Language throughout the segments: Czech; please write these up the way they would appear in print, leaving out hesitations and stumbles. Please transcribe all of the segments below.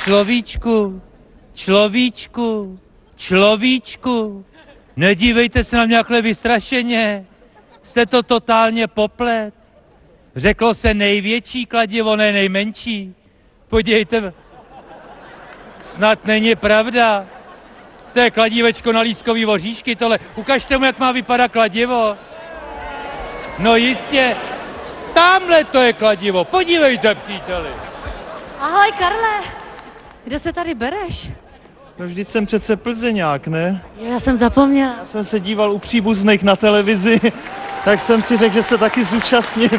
Človíčku, nedívejte se na mě takhle vystrašeně. Jste to totálně poplet. Řeklo se největší kladivo, ne nejmenší. Podívejte, snad není pravda. To je kladívečko na lískový voříšky, tohle. Ukažte mu, jak má vypadat kladivo. No jistě, tamhle to je kladivo, podívejte, příteli. Ahoj, Karle, kde se tady bereš? No vždyť jsem přece Plzeňák, ne? Já jsem zapomněla. Já jsem se díval u příbuzných na televizi, tak jsem si řekl, že se taky zúčastním.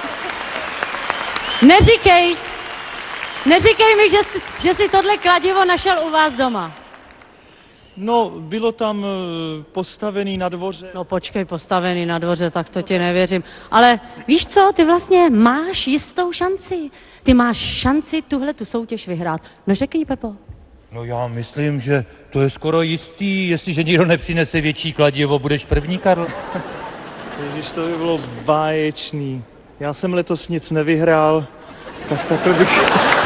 Neříkej mi, že jsi tohle kladivo našel u vás doma. No, bylo tam postavený na dvoře. No počkej, postavený na dvoře, tak to ti nevěřím. Ale víš co, ty vlastně máš jistou šanci. Ty máš šanci tu soutěž vyhrát. No řekni, Pepo. No já myslím, že to je skoro jistý, jestliže nikdo nepřinese větší kladivo, budeš první, Karl. Ježiš, to by bylo báječný. Já jsem letos nic nevyhrál, tak takhle bych...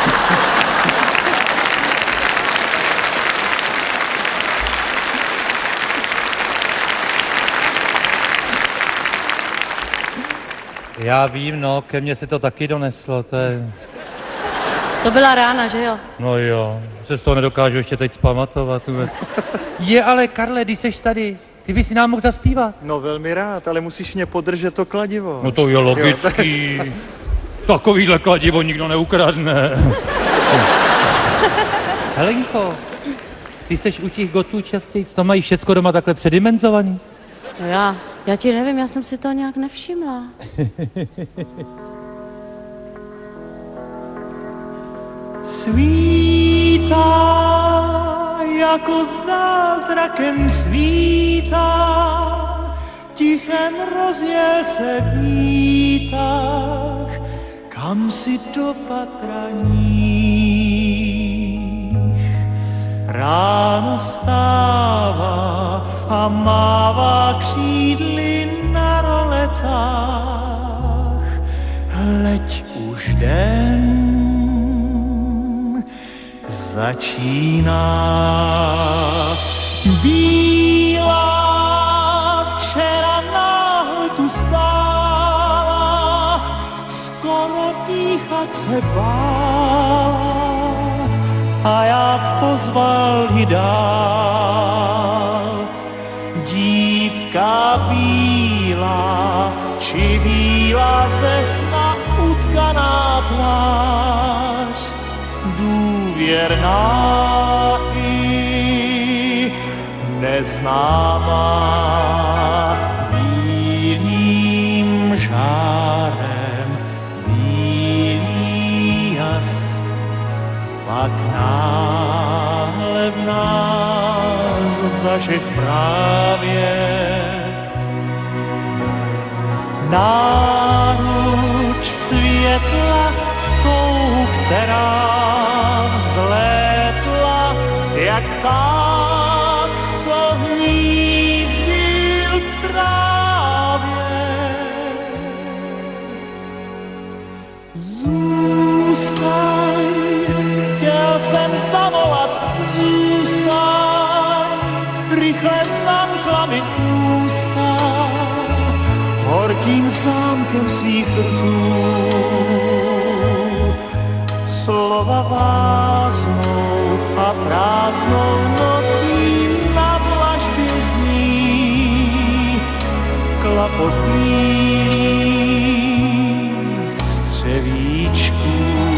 Já vím, no, ke mně se to taky doneslo, to je... To byla rána, že jo? No jo, se z toho nedokážu ještě teď zpamatovat. Je, ale Karle, když seš tady, ty bys si nám mohl zaspívat. No velmi rád, ale musíš mě podržet to kladivo. No to je logický. Takovýhle kladivo nikdo neukradne. Helenko, ty seš u těch gotů častěji, to mají všecko doma takhle předimenzovaný? No já ti nevím, já jsem si to nějak nevšimla. Svítá, jako zázrakem svítá, tichem rozjel se výtah, kam si dopatraníš. Ráno stává a mává křídly na roletách, hleď už den začíná. Bílá včera náhle tu stála, skoro dýchat se bála a já pozval ji dál. Dívka bílá, či bílá ze sna utkaná tvář, důvěrná i neznámá, bílým žárem bílý jas, pak náhle v nás zažih právě náruč světla, tou, která vzlétla jak tak, co hnízdil v trávě. Zůstaň, chtěl jsem zavolat, zůstaň, rychle zamkla mi ústa horkým zámkem svých rtů. Slova váznou a prázdnou nocí na dlažbě zní klapot bílých střevíčků.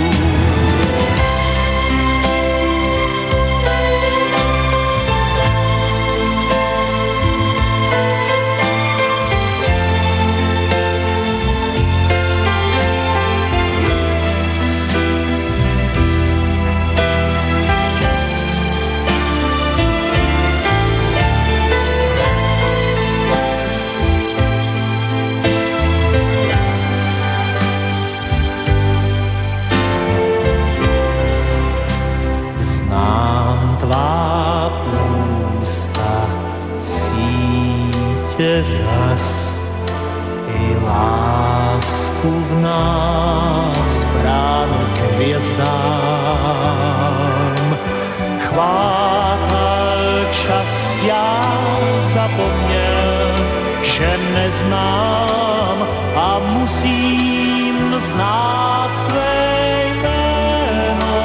Řas i lásku v nás bráno k hvězdám. já zapomněl, že neznám a musím znát tvé jméno.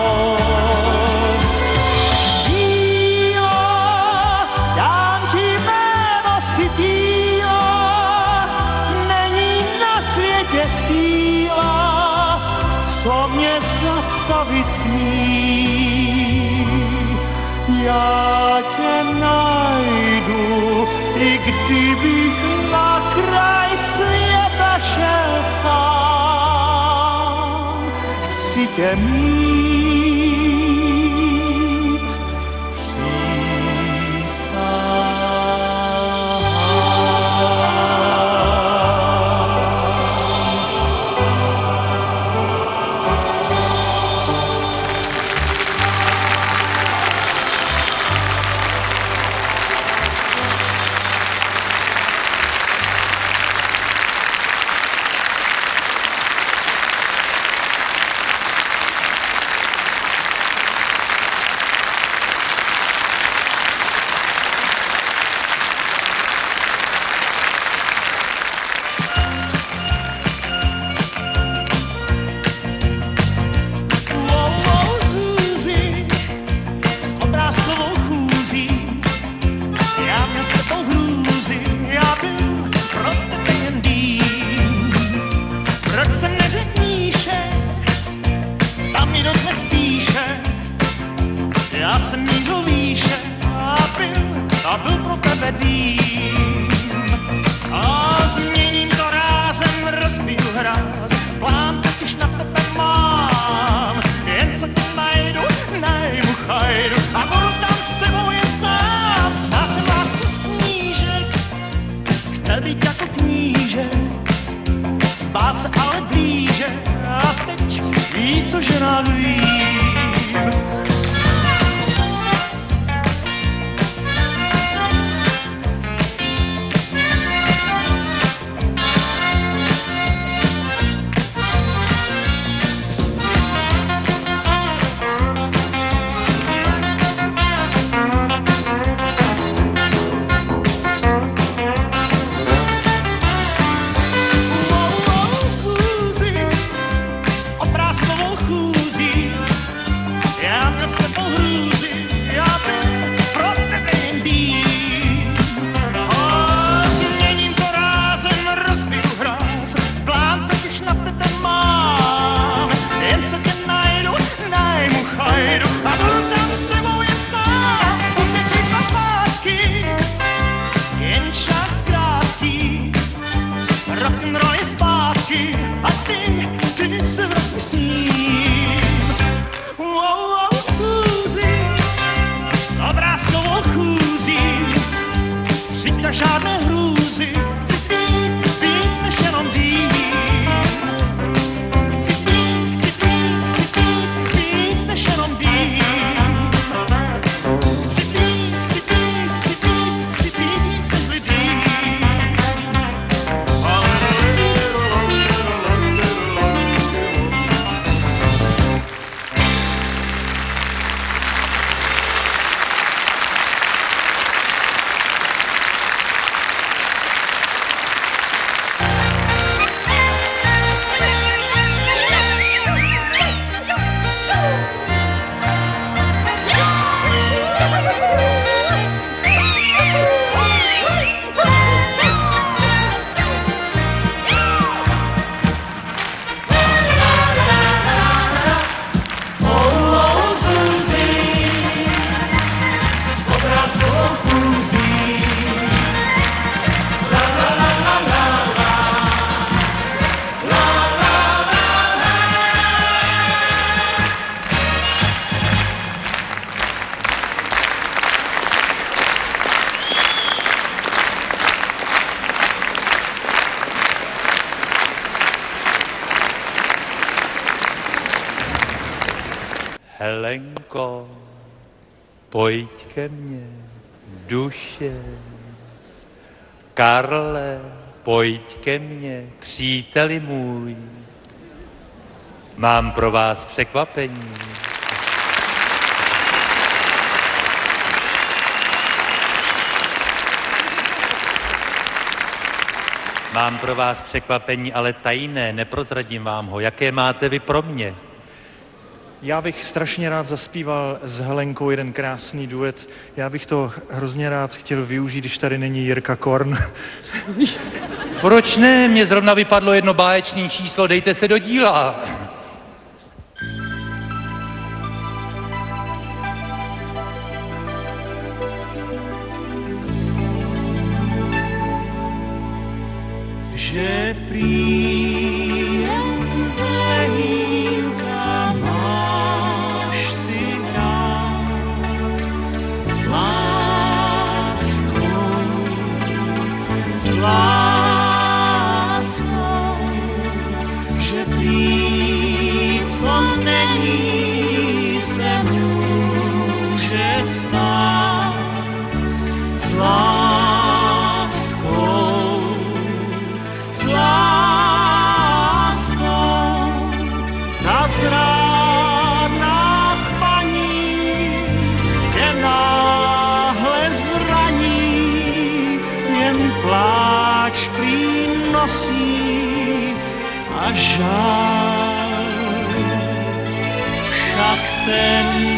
Bílá, dám ti jméno si bílá, není na světě síla, co mě zastavit smí. Já tě najdu, i kdybych na kraj světa šel sám. Chci tě mít já jsem mířil výše a byl pro tebe dým. A změním to rázem, rozbiju hráz, plán totiž na tebe mám. Jen co tě najdu, najmu chajdu a budu tam s tebou jen sám. Znal jsem lásku z knížek, chtěl být jako knížek, bát se ale blíže a teď víc o ženách vím. Žádné hrůzy, chci být víc než jenom dým. Chci být víc než jenom dým. Chci být víc než lidí. Helenko, pojď ke mně, duše. Karle, pojď ke mně, příteli můj. Mám pro vás překvapení. Mám pro vás překvapení, ale tajné, neprozradím vám ho. Jaké máte vy pro mě? Já bych strašně rád zaspíval s Helenkou jeden krásný duet. Já bych to hrozně rád chtěl využít, když tady není Jirka Korn. Proč ne? Mně zrovna vypadlo jedno báječné číslo, dejte se do díla. Že príjem z lehínka máš si hrát s láskou, že prý, co není, se může stát s láskou, ta zrádná paní tě náhle zraní, jen pláč prý nosí a žál. Však ten